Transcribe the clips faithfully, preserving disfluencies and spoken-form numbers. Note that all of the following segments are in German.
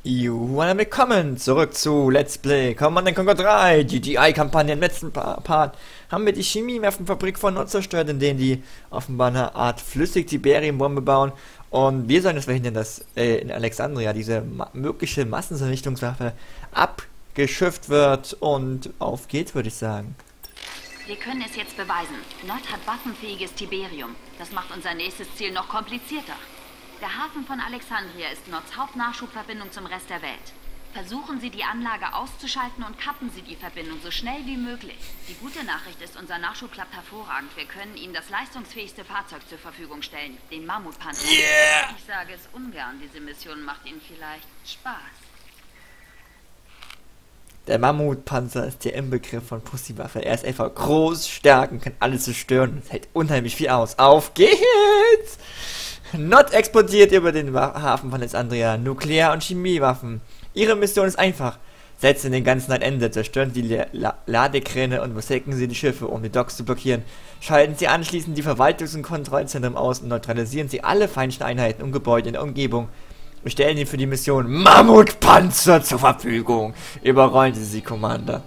Juhu, und willkommen zurück zu Let's Play Command and Conquer drei, G G I-Kampagne. Im letzten pa Part haben wir die Chemiewaffenfabrik von Nord zerstört, in denen die offenbar eine Art Flüssig-Tiberium-Bombe bauen. Und wir sollen es verhindern, dass äh, in Alexandria diese ma mögliche Massenvernichtungswaffe abgeschifft wird. Und auf geht's, würde ich sagen. Wir können es jetzt beweisen. Nord hat waffenfähiges Tiberium. Das macht unser nächstes Ziel noch komplizierter. Der Hafen von Alexandria ist Nords Hauptnachschubverbindung zum Rest der Welt. Versuchen Sie, die Anlage auszuschalten und kappen Sie die Verbindung so schnell wie möglich. Die gute Nachricht ist, unser Nachschub klappt hervorragend. Wir können Ihnen das leistungsfähigste Fahrzeug zur Verfügung stellen, den Mammutpanzer. Yeah. Ich sage es ungern, diese Mission macht Ihnen vielleicht Spaß. Der Mammutpanzer ist der Inbegriff von Pussywaffe. Er ist einfach groß, stark und kann alles zerstören. Es hält unheimlich viel aus. Auf geht's! Nord exportiert über den Hafen von Alexandria Nuklear- und Chemiewaffen. Ihre Mission ist einfach. Setzen den ganzen ein Ende, zerstören die La La Ladekräne und versenken sie die Schiffe, um die Docks zu blockieren. Schalten sie anschließend die Verwaltungs- und Kontrollzentren aus und neutralisieren sie alle feindlichen Einheiten und Gebäude in der Umgebung. Wir stellen ihnen für die Mission Mammutpanzer zur Verfügung. Überrollen Sie sie, Commander.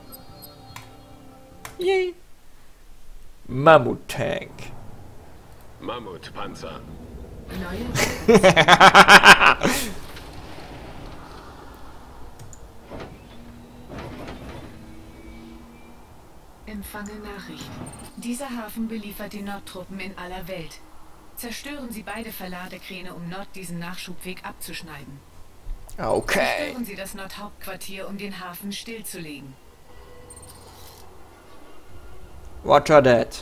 Yay. Mammuttank. Mammutpanzer. Empfange Nachricht. Dieser Hafen beliefert die Nordtruppen in aller Welt. Zerstören Sie beide Verladekräne, um Nord diesen Nachschubweg abzuschneiden. Okay. Zerstören Sie das Nordhauptquartier, um den Hafen stillzulegen. Roger that.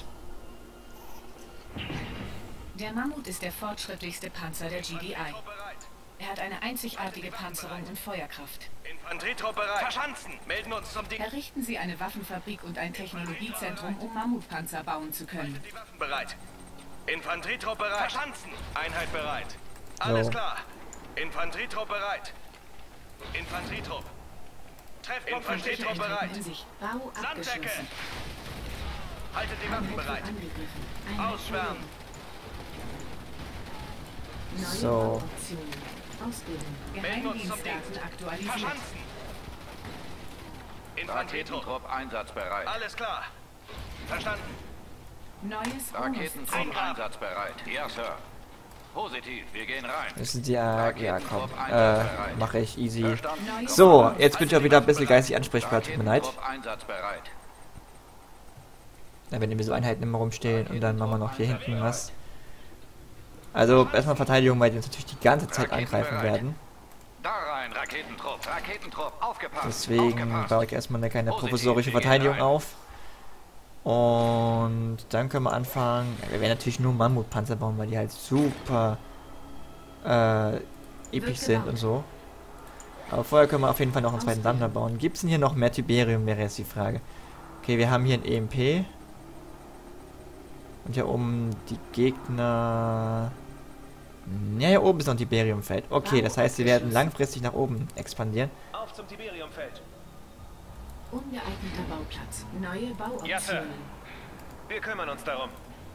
Der Mammut ist der fortschrittlichste Panzer der G D I. Er hat eine einzigartige Panzerung und Feuerkraft. Infanterietrupp bereit. Verschanzen. Melden uns zum Ding. Errichten Sie eine Waffenfabrik und ein Technologiezentrum, um Mammutpanzer bauen zu können. Die Waffen bereit. Infanterietrupp bereit. Verschanzen. Einheit bereit. Alles So. klar. Infanterietrupp bereit. Infanterietrupp. Treffpunkt Infanterietrupp bereit. In sich. Bau Sandsäcke. abgeschlossen. Haltet die Waffen bereit. Angegriffen. Einheit Ausschwärmen. Neue So. Bauoptionen. Ausbildung. Melden uns zum Geheimdienstdaten Dienst. aktualisiert. Verschanzen. Infanterietrupp. Raketentrupp einsatzbereit. Alles klar. Verstanden. Neues Raketentrupp Eingaben. einsatzbereit. Ja, Sir. Positiv, wir gehen rein. Das ist ja, ja komm, äh, mache ich easy. Verstanden. So, jetzt bin ich auch wieder ein bisschen geistig ansprechbar, tut mir leid. Raketentrupp einsatzbereit. Ja, wenn wir so Einheiten immer rumstehen und dann machen wir noch hier hinten was. Also erstmal Verteidigung, weil die uns natürlich die ganze Zeit angreifen werden. Da rein, Raketentrupp, Raketentrupp, aufgepasst. Deswegen aufgepasst. baue ich erstmal eine kleine Positiv, provisorische wir gehen Verteidigung rein. auf. Und dann können wir anfangen. Ja, wir werden natürlich nur Mammutpanzer bauen, weil die halt super äh, episch sind und so. Aber vorher können wir auf jeden Fall noch einen zweiten Sammler bauen. Gibt es denn hier noch mehr Tiberium, wäre jetzt die Frage. Okay, wir haben hier ein E M P. Und hier oben die Gegner... Ja, hier oben ist noch ein Tiberiumfeld. Okay, das heißt, sie werden langfristig nach oben expandieren. Auf zum Tiberiumfeld. Ungeeigneter Bauplatz. Neue Ja, Sir. Bauoptionen. Wir kümmern uns darum.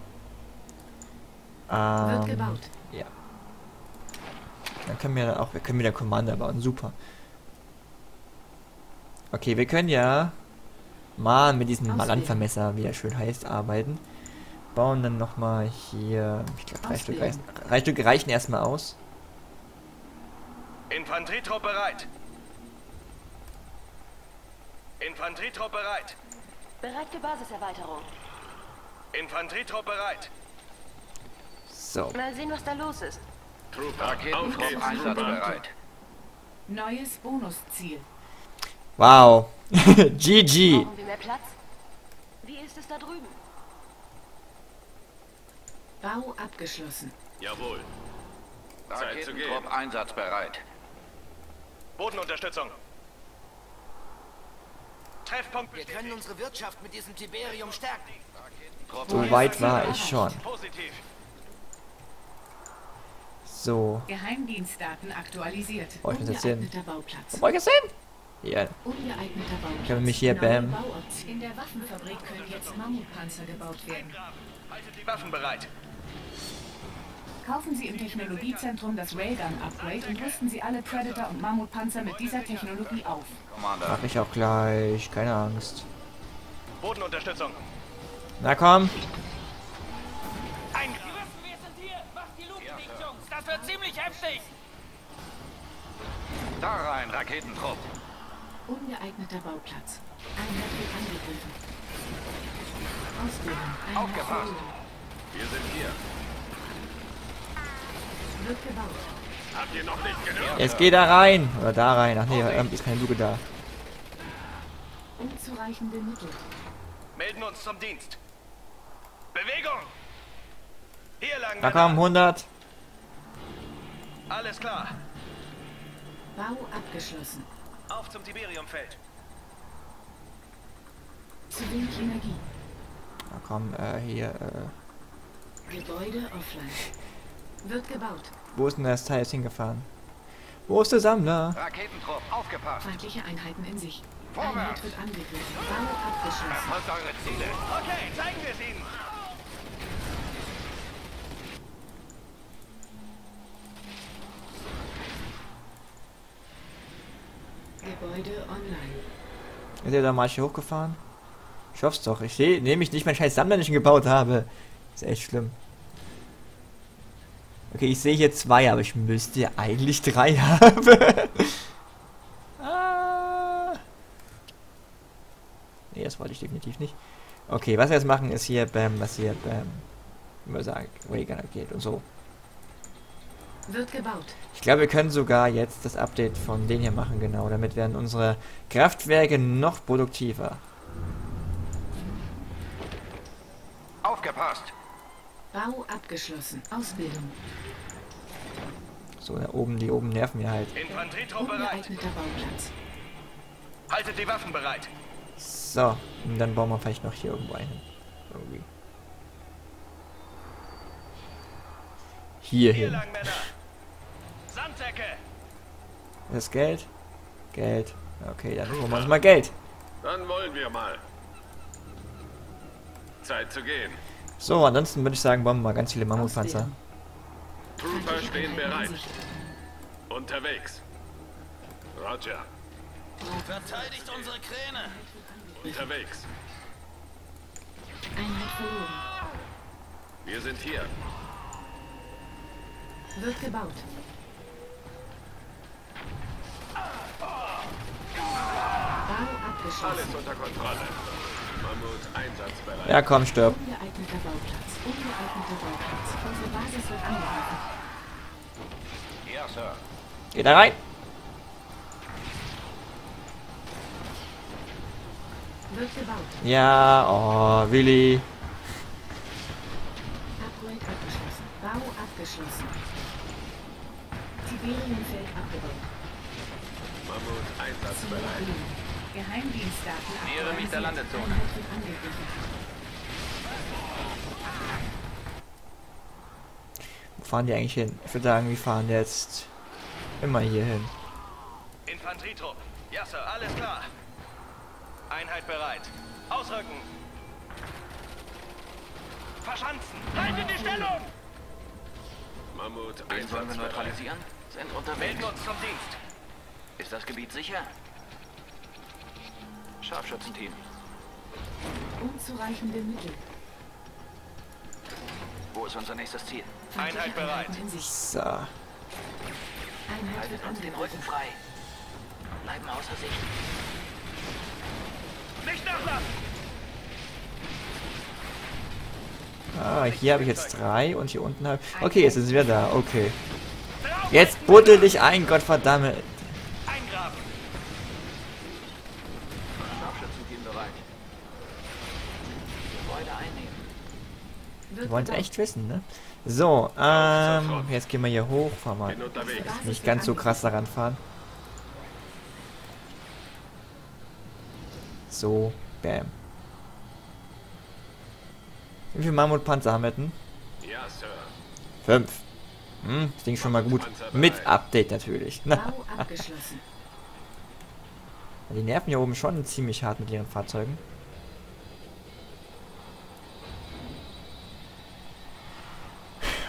Wird Ähm, gebaut. ja. Dann können wir dann auch, wir können wieder Commander bauen. Super. Okay, wir können ja mal mit diesem Auswählen. Malanfermesser, wie er schön heißt, arbeiten. Bauen dann nochmal hier, ich glaube, drei Stück, reichen, drei Stück reichen erstmal aus. Infanterietrupp bereit. Infanterietrupp bereit. Bereit für Basiserweiterung. Infanterietrupp bereit. So. Mal sehen, was da los ist. Raketentrupp einsatzbereit. Neues Bonusziel. Wow. G G. Brauchen wir mehr Platz? Wie ist es da drüben? Bau abgeschlossen. Jawohl. Zeit zu gehen. Raketentrupp einsatzbereit. Bodenunterstützung. Treffpunkt. Wir können unsere Wirtschaft mit diesem Tiberium stärken. Raketentrupp So weit war ich schon. Positiv. So. Geheimdienstdaten aktualisiert. Wo ich das jetzt hin? Ungeeigneter Bauplatz. Wo hab ich das hin? Hier. Ungeeigneter Bauplatz. Ich habe mich hier, Neue bam. Bauoptionen. In der Waffenfabrik können jetzt Mammutpanzer gebaut werden. Haltet die Waffen bereit. Kaufen Sie im Technologiezentrum das Railgun-Upgrade und rüsten Sie alle Predator- und Mammutpanzer mit dieser Technologie auf. Commander. Mach ich auch gleich. Keine Angst. Bodenunterstützung. Na komm. Ein Wir sind hier! Macht die Luke dicht, Jungs! Das wird ziemlich heftig! Da rein, Raketentrupp. Ungeeigneter Bauplatz. Einheit wird angegriffen. Ausbildung. Einheit Aufgepasst. verloren. Wir sind hier. Wird gebaut. Habt ihr noch nicht gehört? Jetzt geh da rein. Oder da rein. Ach nee, ähm, ist keine Luke da. Unzureichende Mittel. melden uns zum Dienst. Bewegung! Hier lang, Da Männer. kommen hundert. Alles klar. Bau abgeschlossen. Auf zum Tiberiumfeld. Zu wenig Energie. Da kommen, äh, hier, äh... Gebäude offline. Wird gebaut. Wo ist denn das Teil jetzt hingefahren? Wo ist der Sammler? Raketentrupp, aufgepasst. Feindliche Einheiten in Sicht. Vorwärts. Einheit wird angegriffen. Bau abgeschlossen. Verfolgt eure Ziele. Okay, zeigen wir es ihnen. Gebäude online. Ist er da mal hier hochgefahren? Ich hoff's doch. Ich sehe nämlich nicht meinen scheiß Sammler, den ich gebaut habe. Ist echt schlimm. Okay, ich sehe hier zwei, aber ich müsste ja eigentlich drei haben. ah. Nee, das wollte ich definitiv nicht. Okay, was wir jetzt machen, ist hier, bam, was hier, bam. Wie man sagt, Raygun geht und so. Wird gebaut. Ich glaube, wir können sogar jetzt das Update von denen hier machen, genau. Damit werden unsere Kraftwerke noch produktiver. Aufgepasst. Bau abgeschlossen. Ausbildung. So, da oben, die oben nerven wir halt. Infanterietrupp bereit. Ungeeigneter Bauplatz. Haltet die Waffen bereit. So, und dann bauen wir vielleicht noch hier irgendwo einen. Irgendwie. Hier Hier hin. lang, Männer. Sandsäcke. Das Geld? Geld. Okay, dann holen wir uns mal Geld. Dann wollen wir mal. Zeit zu gehen. So, ansonsten würde ich sagen, bauen wir mal ganz viele Mammutpanzer. Ausbildung. Trooper Feindliche stehen Einheiten in bereit. Sicht. Unterwegs. Roger. Verteidigt unsere Kräne. Unterwegs. Einheit verloren. Wir sind hier. Wird gebaut. Bau abgeschlossen. Alles unter Kontrolle. Mammut einsatzbereit. Ja, komm, stirb. Ungeeigneter Bauplatz. Ungeeigneter Bauplatz. Unsere Basis wird angegriffen. Ja, Sir. Geh da rein. Wird gebaut. Ja, oh, Willi. Upgrade abgeschlossen. Bau abgeschlossen. Tiberiumfeld abgebaut. Mammut Ziel einsatzbereit. erledigt. Geheimdienstdaten Nähere mich der aktualisiert. Landezone. Einheit wird angegriffen. Wo fahren die eigentlich hin? Ich würde sagen, wir fahren jetzt immer hier hin. Infanterietrupp. Ja, Sir, alles klar. Einheit bereit. Ausrücken. Verschanzen. Haltet die Stellung. Mammut Wen sollen wir einsatzbereit. neutralisieren? Sind unterwegs. Melden uns zum Dienst. Ist das Gebiet sicher? Scharfschützenteam. Unzureichende Mittel. Wo ist unser nächstes Ziel? Feindliche Einheit bereit. Einheiten in Sicht. So. Einheit Haltet wird uns den angegriffen. Rücken frei. Bleiben außer Sicht. Nicht nachlassen. Ah, hier habe ich jetzt drei und hier unten habe ich... Okay, jetzt ist es wieder da. Okay. Jetzt buddel dich ein, Gottverdammt. Eingraben. Scharfschützenteam bereit. Gebäude einnehmen. Wir Wird wollen es gebaut. echt wissen, ne? So, ähm, jetzt gehen wir hier hoch. Fahren wir Bin unterwegs. Basis nicht wird ganz so angegriffen. krass daran fahren. So, bam. Wie viele Mammutpanzer haben wir denn? Ja, Sir. Fünf. Hm, das Ding ist schon mal gut. Mit Update natürlich. Bau abgeschlossen. Die nerven hier oben schon ziemlich hart mit ihren Fahrzeugen.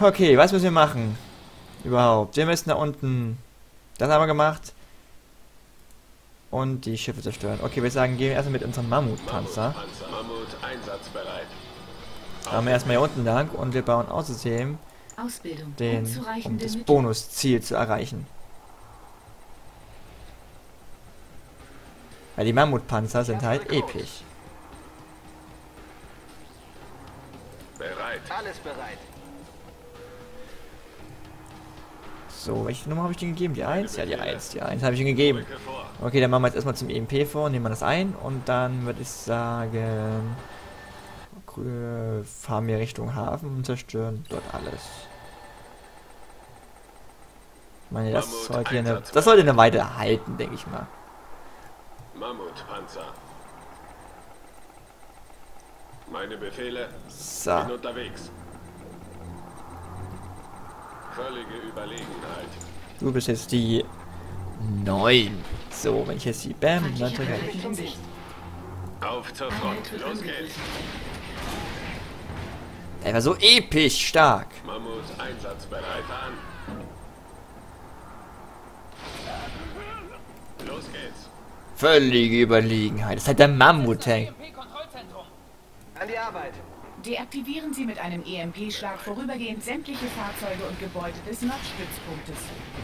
Okay, was müssen wir machen? Überhaupt. Wir müssen da unten... Das haben wir gemacht. Und die Schiffe zerstören. Okay, wir sagen, gehen wir erstmal mit unserem Mammutpanzer. Mammutpanzer. Mammut einsatzbereit. Fahren wir erstmal hier unten lang und wir bauen außerdem Ausbildung. den, um Unzureichende das Mittel. Bonusziel zu erreichen. Weil die Mammutpanzer sind halt episch. Bereit. Alles bereit. So, welche Nummer habe ich denn gegeben? Die eins? Ja, die eins. Die eins habe ich ihm gegeben. Rücke vor. Okay, dann machen wir jetzt erstmal zum E M P vor, nehmen wir das ein und dann würde ich sagen, äh, fahren wir Richtung Hafen und zerstören dort alles. Ich meine, das Mammut sollte, hier eine, einsatzbereit. das sollte eine Weile halten, denke ich mal. Mammutpanzer. Meine Befehle. So, Bin unterwegs. Völlige Überlegenheit. du bist jetzt die neun. So, wenn ich jetzt die Bam, dann Feindliche drücke Einheiten in Sicht. Auf zur Front. Einheit wird Los geht's. angegriffen. er war so episch stark. Mammut einsatzbereit an. Los geht's. Völlige Überlegenheit. Das ist halt der Mammut-Tank. E M P-Kontrollzentrum. An die Arbeit. Deaktivieren Sie mit einem E M P-Schlag vorübergehend sämtliche Fahrzeuge und Gebäude des Nordstützpunktes.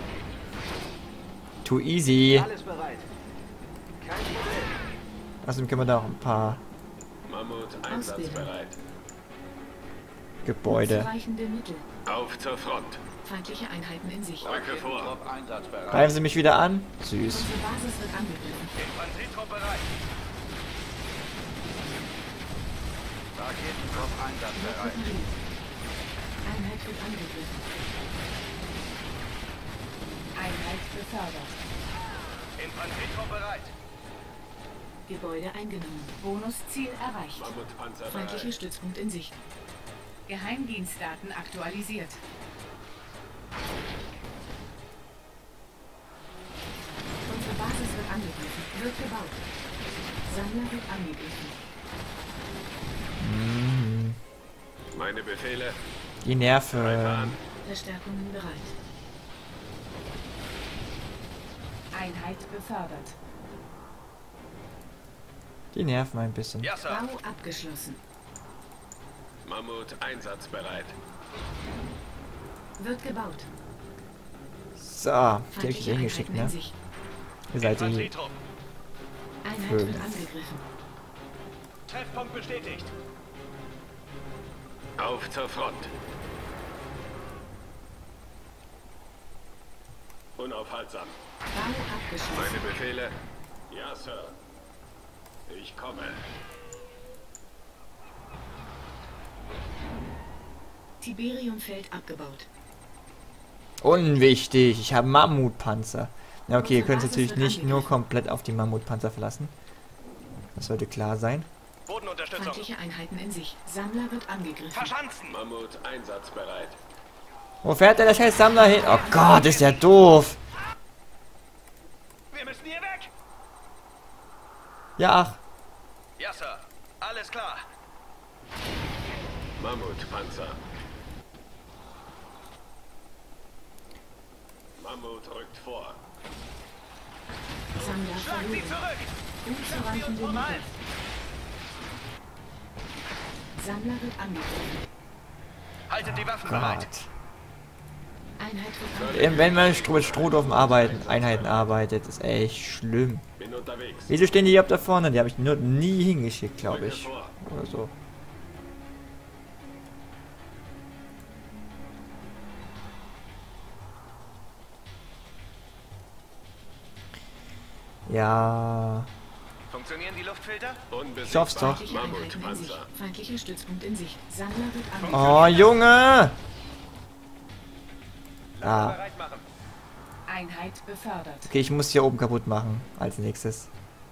Too easy. Alles bereit. Kein Problem. Außerdem können wir da auch ein paar Mammut einsatzbereit. Gebäude. Unzureichende Mittel. Auf zur Front. Feindliche Einheiten in Sicht. Rücke vor. Trupp einsatzbereit. Greifen Sie mich wieder an? Süß. Unsere Basis wird angegriffen. Infanterietrupp bereit. Raketentrupp einsatzbereit. Repariert. Einheit wird angegriffen. Einheit befördert. Infanterietrupp bereit. Gebäude eingenommen. Bonusziel erreicht. Mammutpanzer Feindlicher bereit. Stützpunkt in Sicht. Geheimdienstdaten aktualisiert. Unsere Basis wird angegriffen. Wird gebaut. Sammler wird angegriffen. Meine Befehle. Die Nerven. Verstärkungen bereit. Einheit befördert. Die nerven ein bisschen. Ja, Sir. Bau abgeschlossen. Mammut einsatzbereit. Wird gebaut. So, die hab ich Feindliche hier hingeschickt, Einheiten in ne? Sicht. Ihr seid die Infanterietrupp. Einheit Fünf. wird angegriffen. Treffpunkt bestätigt. Auf zur Front. Unaufhaltsam. Bau abgeschlossen. Meine Befehle. Ja, Sir. Ich komme. Tiberiumfeld abgebaut. unwichtig. Ich habe Mammutpanzer. Ja, okay, ihr könnt Unsere natürlich Basis wird nicht nur angegriffen. komplett auf die Mammutpanzer verlassen. Das sollte klar sein. Bodenunterstützung. Feindliche Einheiten in Sicht. Sammler wird angegriffen. Verschanzen. Mammut einsatzbereit. Wo fährt der scheiß Sammler hin? Oh Gott, ist der doof. Wir müssen hier weg. Ja, ach. Ja, Sir. Alles klar. Mammutpanzer. Mammut rückt vor. Sammler Schlagen Sie verloren. zurück. Unzureichende Nummer Mittel. eins. Sammler wird angegriffen. Haltet die Waffen bereit. Gott. Einheit wird angegriffen. Eben, wenn man mit Stroh- Strohdorfen arbeiten, Einheiten arbeitet, ist echt schlimm. Bin unterwegs. Wieso stehen die überhaupt da vorne? Die habe ich nur nie hingeschickt, glaube Rücke ich. vor. Oder so. Ja. Funktionieren die Luftfilter? Unbesiegbar. Ich hoff's doch. Feindliche Einheiten in Sicht. Mammutpanzer. Feindlicher Stützpunkt in Sicht. Sammler wird angegriffen. Oh, Junge! Ah, Bereit machen. Einheit befördert. okay, ich muss hier oben kaputt machen als nächstes.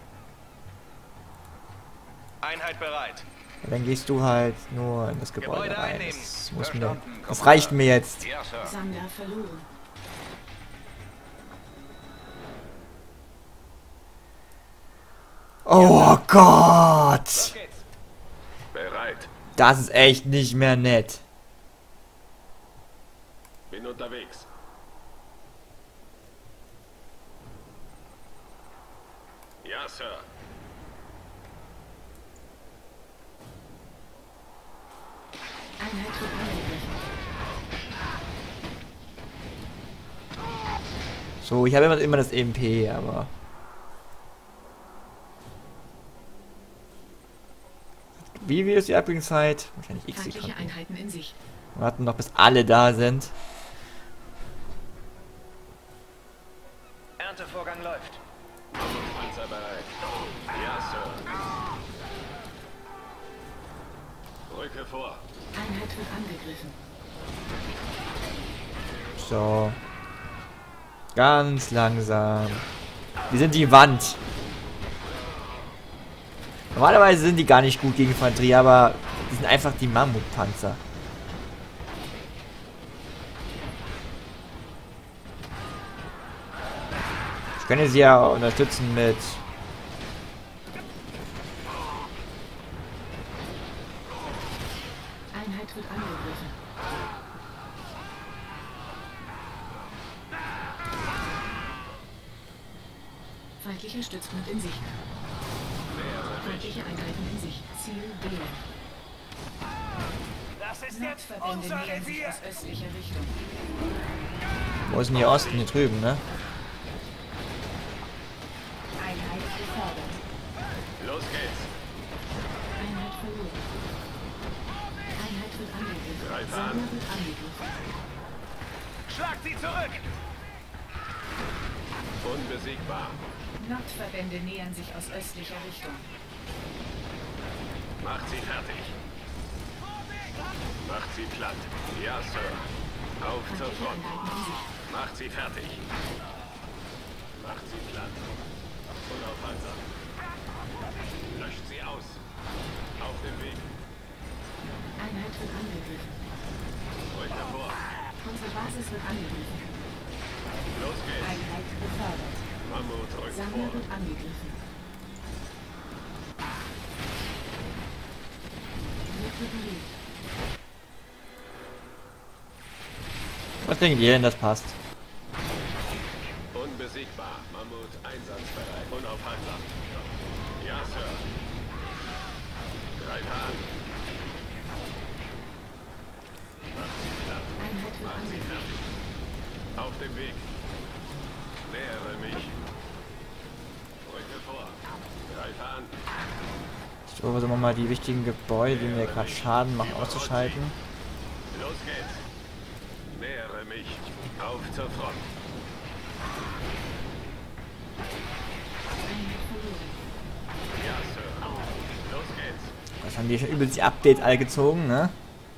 Einheit bereit. Dann gehst du halt nur in das Gebäude Gebäude rein. einnehmen. Das, muss mir, Verstanden, das Kommandant. reicht mir jetzt. Ja, Sir. Sammler verloren. Oh Gott! Los geht's. Bereit. Das ist echt nicht mehr nett. Ja, Sir. Einheit wird angegriffen. So, ich habe immer, immer das E M P, aber... Wie viel ist die Abklingzeit? Wahrscheinlich x Feindliche Sekunden. Einheiten in Sicht. Wir warten noch, bis alle da sind. Erntevorgang läuft. Panzer bereit. Ja, Sir. Rücke vor. Einheit wird angegriffen. So. Ganz langsam. Wir sind die Wand. Normalerweise sind die gar nicht gut gegen Infanterie, aber die sind einfach die Mammutpanzer. Ich könnte sie ja unterstützen mit... Einheit wird angegriffen. Feindlicher Stützpunkt in Sicht. Feindliche Einheiten in Sicht. Ziel wählen. Das ist jetzt Nordverbände unser nähern sich Revier. aus östlicher Richtung. Wo ist denn hier Osten? Hier drüben, ne? Einheit gefördert. Los geht's. Einheit verloren. Einheit wird angegriffen. Greife an. Sammler wird angegriffen. Schlagt sie zurück! Unbesiegbar. Nordverbände nähern sich aus östlicher Richtung. Macht sie fertig. Macht sie platt. Ja, Sir. Auf zur Feindliche Front. Einheiten in Sicht. Macht sie fertig. Macht sie platt. Unaufhaltsam. Löscht sie aus. Auf dem Weg. Einheit wird angegriffen. Rücke vor. Unsere Basis wird angegriffen. Los geht's. Einheit befördert. Mammut rückt Sammler vor. wird angegriffen. Wird bewegt. Was denkt ihr denn, das passt? Unbesiegbar. Mammut einsatzbereit. Unaufhaltsam. Ja, Sir. Greife an. Macht sie platt. Einheit wird Macht sie angegriffen. fertig. Auf dem Weg. Nähere mich. Rücke vor. Greife an. So, versuchen wir mal die wichtigen Gebäude, die mir gerade Schaden machen, auszuschalten. Los geht's. Nähere mich. Auf zur Front. Einheit verloren. Ja, Sir. Los geht's. Das haben die schon übelst die Updates alle gezogen, ne?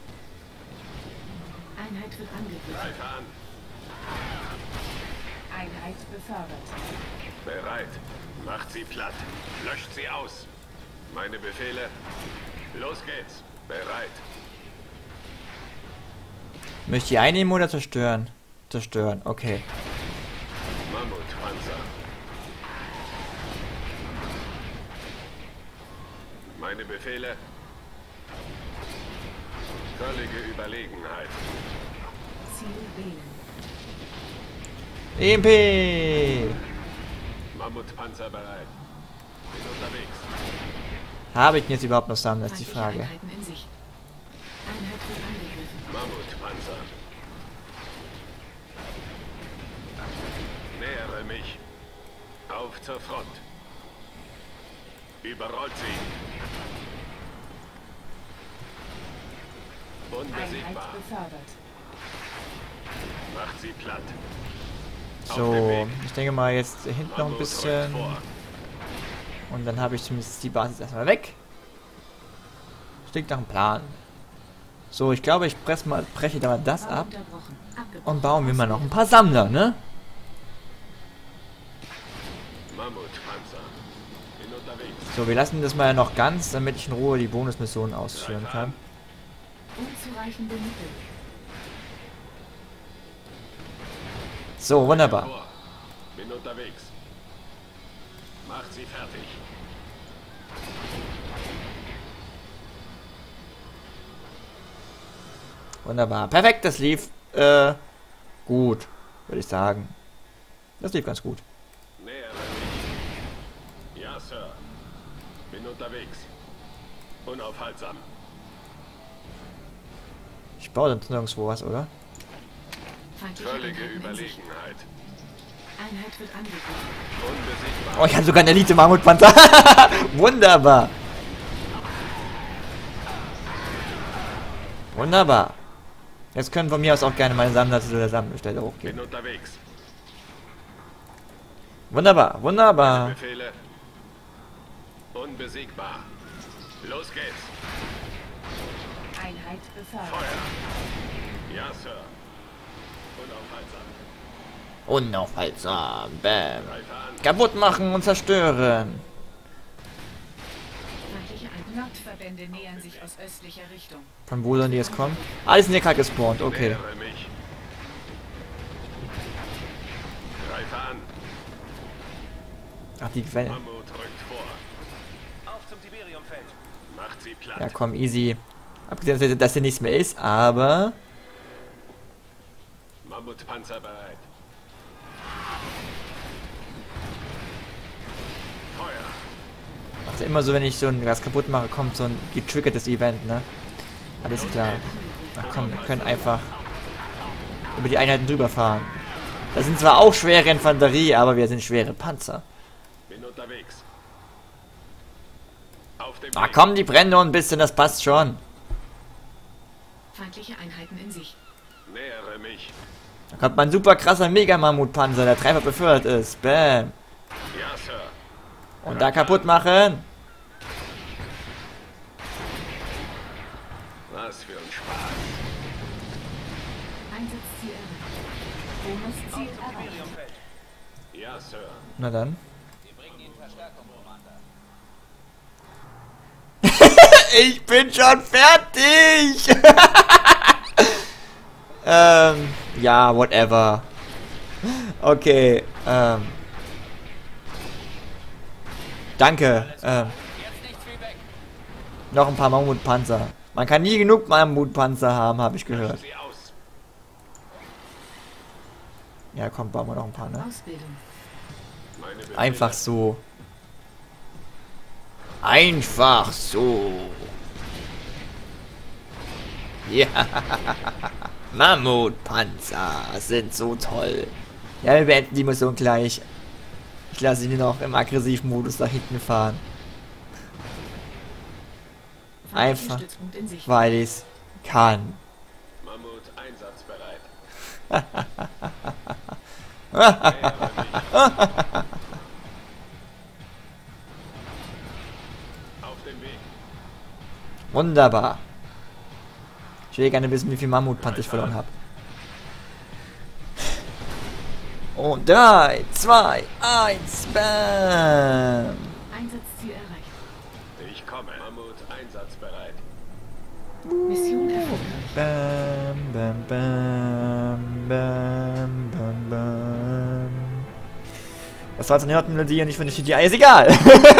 Einheit wird angegriffen. Greife an. Einheit befördert. Bereit. Macht sie platt. Löscht sie aus. Meine Befehle. Los geht's. Bereit. Möchte ich einnehmen oder zerstören? Zerstören, okay. Mammutpanzer. Meine Befehle. Völlige Überlegenheit. Ziel wählen. E M P! Mammutpanzer bereit. Bin unterwegs. Habe ich denn jetzt überhaupt noch Samen? Das ist die Feindliche Frage. Einheiten in Sicht. Einheit wird angegriffen. Mammutpanzer. Nähere mich. Auf zur Front. Überrollt sie. Unbesiegbar. Einheit befördert. Macht sie platt. Auf dem So, Weg. ich denke mal jetzt hinten noch ein Mammut bisschen. rückt vor. Und dann habe ich zumindest die Basis erstmal weg. Klingt nach einem Plan. So, ich glaube, ich press mal, breche da mal das Bau ab. unterbrochen. Abgebrochen. Und bauen wir mal noch ein paar Sammler, ne? Mammutpanzer. Bin unterwegs. So, wir lassen das mal noch ganz, damit ich in Ruhe die Bonusmission ausführen kann. Unzureichende Mittel. So, wunderbar. Vor. Bin unterwegs. Macht sie fertig. Wunderbar. Perfekt, das lief äh, gut, würde ich sagen. Das lief ganz gut. Nähere mich. Ja, Ja, Sir. Bin unterwegs. Unaufhaltsam. Ich baue sonst nirgendwo was, oder? Feindliche Völlige Einheiten in Sicht. Überlegenheit. Einheit wird angegriffen. Unbesiegbar. Oh, ich habe sogar einen Elite-Mammutpanzer. Wunderbar. Wunderbar. Jetzt können von mir aus auch gerne meine Sammler zu der Sammelstelle hochgehen. Bin unterwegs. Wunderbar, wunderbar. Befehle. Unbesiegbar. Los geht's. Einheit befördert. Feuer. Ja, Sir. Unaufhaltsam. Unaufhaltsam. Bam. Greife an. Kaputt machen und zerstören. Feindliche Ein- Nordverbände nähern sich aus östlicher Richtung. Von wo sollen die jetzt kommen? Ah, die sind hier gerade gespawnt. Okay. Nähere mich. Greife an. Ach, die Quelle. Mammut rückt vor. Auf zum Tiberiumfeld. Macht sie platt. Ja, komm, easy. Abgesehen, dass hier nichts mehr ist, aber... Mammutpanzer bereit. Feuer. Also immer so, wenn ich so ein was kaputt mache, kommt so ein getriggertes Event, ne? Alles klar. Ach komm, wir können einfach über die Einheiten drüber fahren. Das sind zwar auch schwere Infanterie, aber wir sind schwere Panzer. Bin unterwegs. Auf dem Ah Weg. komm, die brennen nur ein bisschen, das passt schon. Feindliche Einheiten in Sicht. Nähere mich. Da kommt mein super krasser Mega-Mammut-Panzer, der dreifach befördert ist. Bam. Ja, Sir. Und da kaputt machen. Was für ein Spaß. Einsatzziel erreicht. Bonusziel erreicht. Tiberiumfeld. Ja, Sir. Na dann. Wir bringen Ihnen Verstärkung, Commander. Ich bin schon fertig. ähm, ja, whatever. Okay, ähm. Danke. Ähm, Jetzt nichts wie weg. noch ein paar Mammutpanzer. Man kann nie genug Mammutpanzer haben, habe ich gehört. Sie aus. Ja, komm, bauen wir noch ein paar, ne? Ausbildung. Meine Befehle. Einfach so. Einfach so. Ja. Mammutpanzer sind so toll. Ja, wir beenden die Mission gleich. Ich lasse ihn noch im Aggressivmodus nach hinten fahren. Feindlicher Einfach, Stützpunkt in Sicht. weil ich es kann. Mammut einsatzbereit. Auf dem Weg. Wunderbar. Ich will gerne wissen, wie viel Mammutpanzer ich verloren habe. Und drei, zwei, eins, bam! Einsatzziel erreicht. Ich komme. Mammut einsatzbereit. Mission erfolgreich. Bam, bam, bam, bam, bam, bam. Das war jetzt eine Nerd-Melodie und ich finde die ist egal.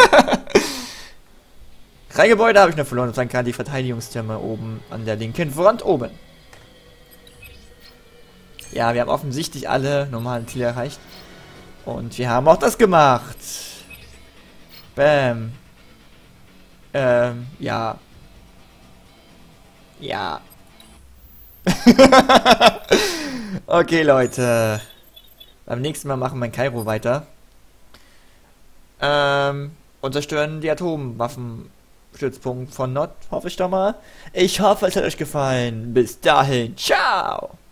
Drei Gebäude habe ich noch verloren und dann gerade die Verteidigungstürme oben an der linken Front oben. Ja, wir haben offensichtlich alle normalen Ziele erreicht. Und wir haben auch das gemacht. Bam. Ähm, ja. Ja. Okay, Leute. Beim nächsten Mal machen wir in Kairo weiter. Ähm, und zerstören die Atomwaffenstützpunkt von Nord, hoffe ich doch mal. Ich hoffe, es hat euch gefallen. Bis dahin. Ciao.